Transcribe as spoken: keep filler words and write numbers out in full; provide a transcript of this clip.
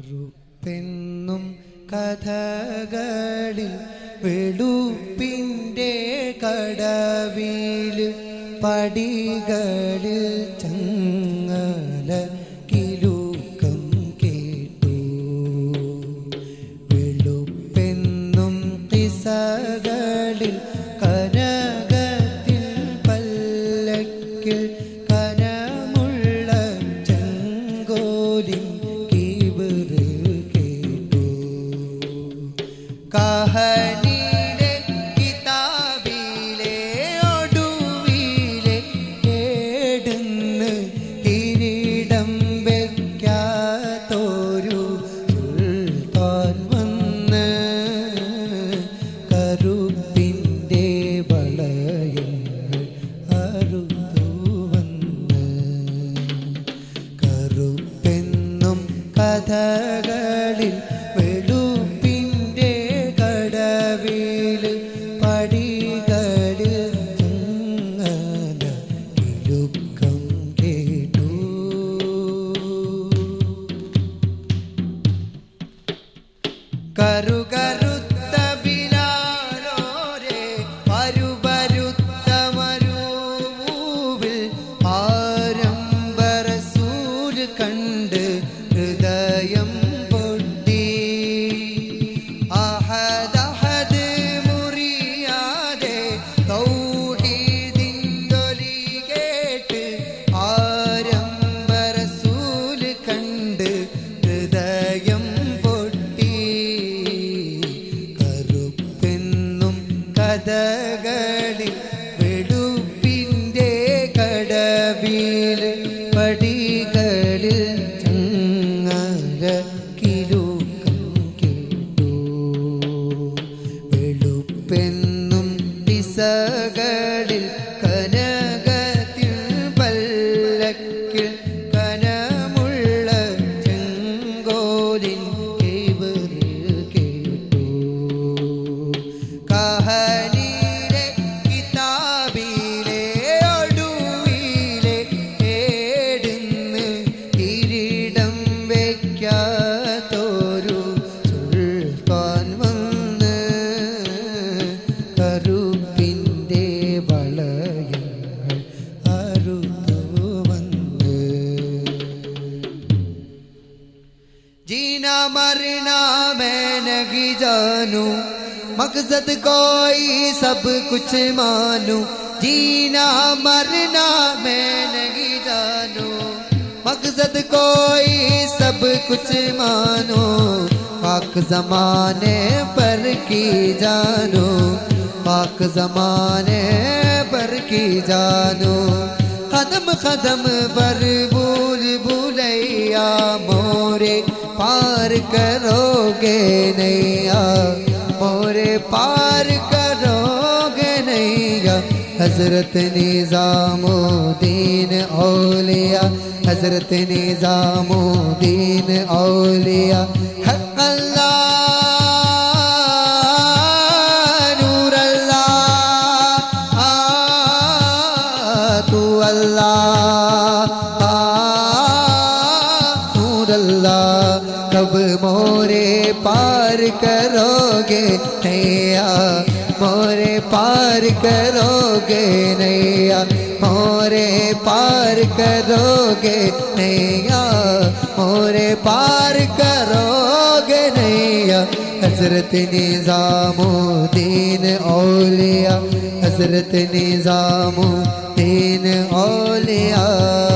കറുപ്പെന്നും കഥകളിൽ വെളുപ്പിൻ്റെ കടവിൽ പടികളിൽ ചങ്ങല കിലുക്കം കേട്ടു. വെളുപ്പെന്നും കിസകളിൽ കനകത്തിൽ പല്ലക്കിൽ കനമുള്ള ചെങ്കോലിൻ കിബിറ് കേട്ടു. കഹനിയുടെ കിതാബിലെ ഒടുവിലെ ഏടുന്ന് കിരീടം വെക്കാത്തൊരു സുൽത്താൻ വന്ന് കറുപ്പിൻ്റെ വളയങ്ങൾ അറുത്തു വന്ന്. കറുപ്പെന്നും കഥകളിൽ വെളുപ്പിൻ്റെ കടവിൽ പടികളിൽ ചങ്ങല കിലുക്കം കേട്ടു. കറുകറുത്ത ബിലാലോരെ പരുപരുത്ത മരുഭൂവിൽ ആരംഭ റസൂൽ കണ്ട് ഹൃദയം പൊട്ടി. അഹദഹദ് മുറിയാതെ തൗഹീദിൻതൊലി കേട്ട് ആരംഭ റസൂൽ കണ്ട് ഹൃദയം പൊട്ടി. കറുപ്പെന്നും കഥകളിൽ വെളുപ്പിൻ്റെ കടവിൽ പടികളിൽ ചങ്ങല കിലുക്കം കേട്ടു. വെളുപ്പെന്നും ദിസകളിൽ കനകത്തിൽ പല്ലക്കിൽ കനമുള്ള ചെങ്കോലിൻ കിബിറ് കേട്ടു. കഹനിയുടെ കിതാബിലെ ഒടുവിലെ ഏടുന്ന് കിരീടം വെക്കാത്തൊരു സുൽത്താൻ വന്ന് കറുപ്പിൻ്റെ വളയങ്ങൾ അറുത്തു വന്ന്. जीना मरना मैं नहीं जानू, मकसद कोई सब कुछ मानू. जीना मरना मैं नहीं जानू, मकसद कोई सब कुछ मानो. पाक जमाने पर की जानो, पाक जमाने पर की जानो. कदम कदम पर भूल भूलैया मोरे पार करोगे नैया, मोरे पार करोगे नैया. हजरत निजामुद्दीन औलिया, हजरत निजामुद्दीन औलिया. हक अल्लाह नूर अल्लाह तू अल्लाह नूर अल्लाह. कब मोरे पार करोगे नैया, मोरे पार करोगे नैया, मोरे पार करोगे नैया, मोरे पार करोगे नैया. हजरत निजामुद्दीन औलिया, हजरत निजामुद्दीन औलिया.